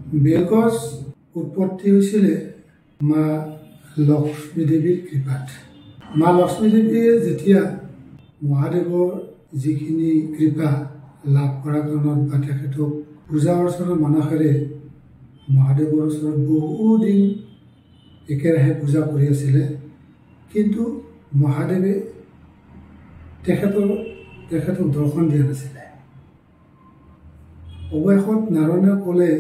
বেলগছ উৎপত্তি হৈছিলে মা লক্ষ্মী দেৱীৰ কৃপাত। মা লক্ষ্মী দেৱীয়ে যেতিয়া মহাদেৱৰ যিখিনি কৃপা লাভ কৰাৰ কাৰণত বা তেখেতক পূজা অৰ্চনাৰ মানসেৰে মহাদেৱৰ ওচৰত বহুদিন একেৰাহে পূজা কৰি আছিলে, কিন্তু মহাদেৱে তেখেতক দৰ্শন দিয়া নাছিলে। অৱশেষত নাৰায়ণে ক'লে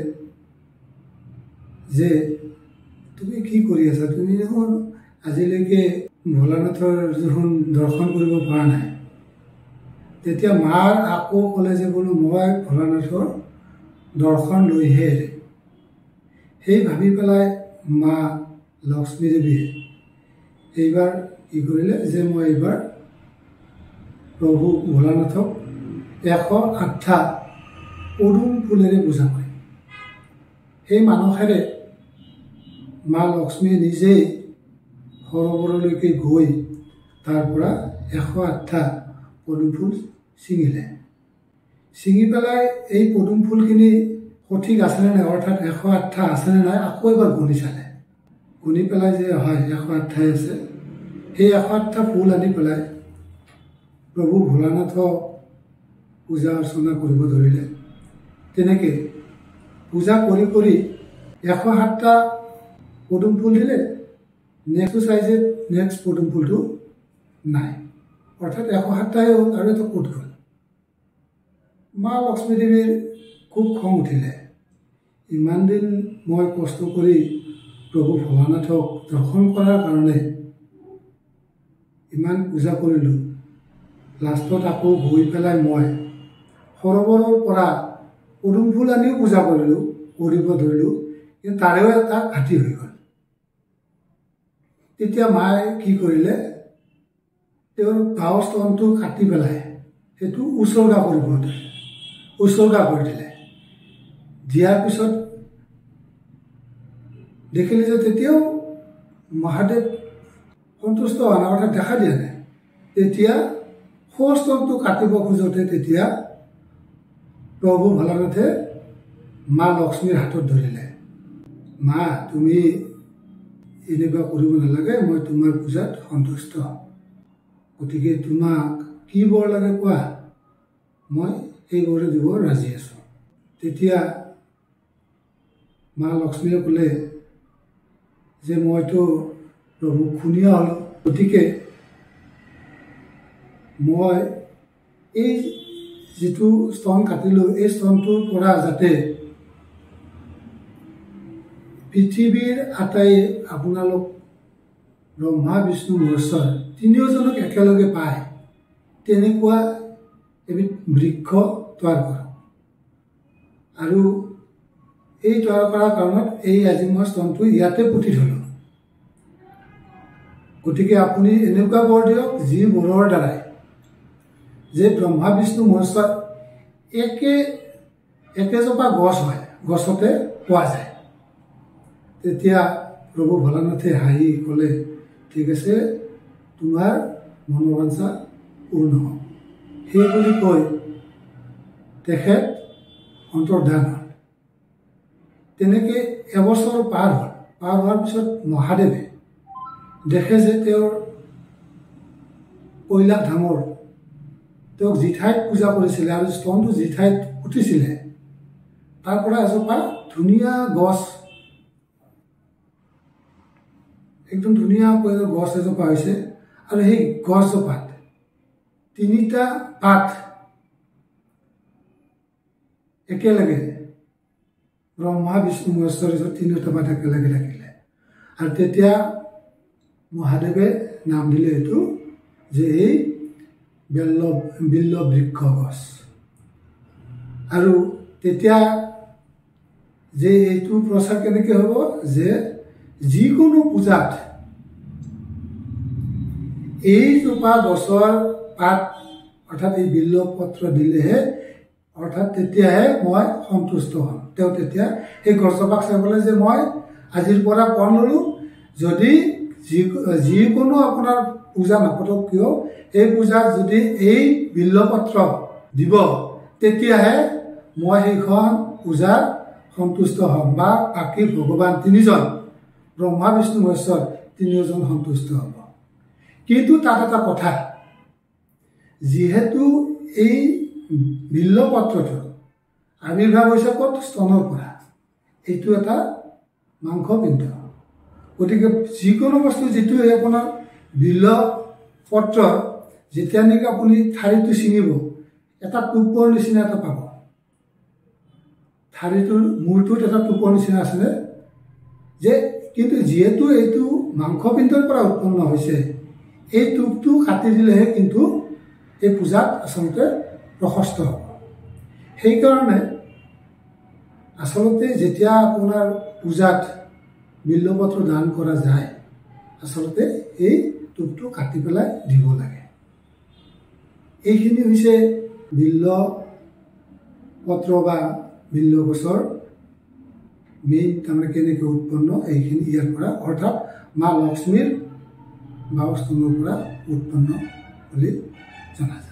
যে তুমি কি কৰি আছা, তুমি দেখোন আজিলৈকে ভোলানাথৰ দেখোন দৰ্শন কৰিব পৰা নাই। তেতিয়া মাৰ আকৌ ক'লে যে বোলো মই ভোলানাথৰ দৰ্শন লৈহে এৰিম। সেই ভাবি পেলাই মা লক্ষ্মী দেৱীয়ে এইবাৰ কি কৰিলে যে মই এইবাৰ প্ৰভু ভোলানাথক 108টা পদুম ফুলেৰে পূজা কৰিম। সেই মানসেৰে মা লক্ষ্মীয়ে নিজেই সৰোবৰলৈকে গৈ তাৰ পৰা 108টা পদুম ফুল ছিঙিলে। ছিঙি পেলাই এই পদুম ফুলখিনি সঠিক আছেনে নাই, অৰ্থাৎ 108টা আছেনে নাই আকৌ এবাৰ গুণি চালে। গুণি পেলাই যে হয় 108টাই আছে, সেই 108টা ফুল আনি পেলাই প্ৰভু ভোলানাথক পূজা অৰ্চনা কৰিব ধৰিলে। তেনেকৈ পূজা কৰি কৰি 107টা পদুম ফুল দিলে। নেক্সট চাইজে নেক্সট পদুম ফুলটো নাই, অৰ্থাৎ 107টাই হ'ল আৰু এটা ক'ত গ'ল। মা লক্ষ্মী দেৱীৰ খুব খং উঠিলে। ইমান দিন মই কষ্ট কৰি প্ৰভু ভোলানাথক দৰ্শন কৰাৰ কাৰণে ইমান পূজা কৰিলোঁ, লাষ্টত আকৌ গৈ পেলাই মই সৰোবৰৰ পৰা পদুম ফুল আনিও পূজা কৰিব ধৰিলোঁ, কিন্তু তাৰেও এটা ঘাটি হৈ গ'ল। তেতিয়া মায়ে কি কৰিলে, তেওঁৰ বাওঁ স্তনটো কাটি পেলাই সেইটো উচৰ্গা কৰি দিলে। দিয়াৰ পিছত দেখিলে যে তেতিয়াও মহাদেৱ সন্তুষ্ট হোৱা নাই, অৰ্থাৎ দেখা দিয়া নাই। তেতিয়া সোঁ স্তনটো কাটিব খোজোতে তেতিয়া প্ৰভু ভোলানাথে মা লক্ষ্মীৰ হাতত ধৰিলে। মা, তুমি এনেকুৱা কৰিব নালাগে, মই তোমাৰ পূজাত সন্তুষ্ট, গতিকে তোমাক কি বৰ লাগে কোৱা, মই সেই বৰে দিব ৰাজি আছোঁ। তেতিয়া মা লক্ষ্মীয়ে ক'লে যে মইতো প্ৰভু খুনীয়া হ'লোঁ, গতিকে মই এই যিটো স্তন কাটিলোঁ, এই স্তনটোৰ পৰা যাতে পৃথিৱীৰ আটাই আপোনালোক ব্ৰহ্মা বিষ্ণু মহেশ্বৰ তিনিওজনক একেলগে পায়, তেনেকুৱা এবিধ বৃক্ষ তৈয়াৰ কৰক। আৰু এই তৈয়াৰ কৰাৰ কাৰণত এই আজি মই স্তনটো ইয়াতে পুতি থলোঁ, গতিকে আপুনি এনেকুৱা বৰ দিয়ক যি বৰৰ দ্বাৰাই যে ব্ৰহ্মা বিষ্ণু মহেশ্বৰ একেজোপা গছ হয়, গছতে পোৱা যায়। তেতিয়া প্ৰভু ভোলানাথে হাঁহি ক'লে, ঠিক আছে, তোমাৰ মনোবাঞ্ছা পূৰ্ণ হ'ব। সেই বুলি কৈ তেখেত অন্তৰ্ধান হ'ল। তেনেকৈ এবছৰ পাৰ হ'ল। পাৰ হোৱাৰ পিছত মহাদেৱে দেখে যে তেওঁৰ কৈলাশ ধামৰ তেওঁক যি ঠাইত পূজা কৰিছিলে আৰু স্তনটো যি ঠাইত উঠিছিলে তাৰ পৰা এজোপা ধুনীয়া গছ, একদম ধুনীয়াকৈ গছ এজোপা হৈছে, আৰু সেই গছজোপাত 3টা পাত একেলগে ব্ৰহ্মা বিষ্ণু মহেশ্বৰ 3টা পাত একেলগে থাকিলে। আৰু তেতিয়া মহাদেৱে নাম দিলে এইটো যে এই বিল্ল বৃক্ষ গছ। আৰু তেতিয়া যে এইটো প্ৰচাৰ কেনেকৈ হ'ব যে যিকোনো পূজাত এইজোপা গছৰ পাত অৰ্থাৎ এই বিল্ল পত্ৰ দিলেহে, অৰ্থাৎ তেতিয়াহে মই সন্তুষ্ট হ'ম। তেওঁ তেতিয়া সেই গছজোপাক চাই ক'লে যে মই আজিৰ পৰা পণ ল'লোঁ, যদি যিকোনো আপোনাৰ পূজা নাপাতক কিয়, এই পূজাত যদি এই বিল্ল পত্ৰ দিব তেতিয়াহে মই সেইখন পূজাৰ সন্তুষ্ট হ'ব বা বাকী ভগৱান তিনিজন ব্ৰহ্মা বিষ্ণু মহেশ্বৰ তিনিওজন সন্তুষ্ট হ'ব। কিন্তু তাত এটা কথা, যিহেতু এই বিল্বপত্ৰটোৰ আবিৰ্ভাৱ হৈছে ক'ত? স্তনৰ পৰা। এইটো এটা মাংসপিণ্ড। গতিকে যিকোনো বস্তু যিটো আপোনাৰ বিল্বপত্ৰ যেতিয়া নেকি আপুনি ঠাৰিটো ছিঙিব, এটা টোপৰ নিচিনা এটা পাব। ঠাৰিটোৰ মূৰটোত এটা টোপৰ নিচিনা আছিলে যে, কিন্তু যিহেতু এইটো মাংসপিণ্ডৰ পৰা উৎপন্ন হৈছে, এই টোপটো কাটি দিলেহে কিন্তু এই পূজাত আচলতে প্ৰশস্ত হ'ব। সেইকাৰণে আচলতে যেতিয়া আপোনাৰ পূজাত বিল্বপত্ৰ দান কৰা যায়, আচলতে এই টোপটো কাটি পেলাই দিব লাগে। এইখিনি হৈছে বিল্বপত্ৰ বা বিল্ব গছৰ মেইন তাৰমানে কেনেকৈ উৎপন্ন, এইখিনি ইয়াৰ পৰা, অৰ্থাৎ মা লক্ষ্মীৰ বাসস্থানৰ পৰা উৎপন্ন বুলি জনা যায়।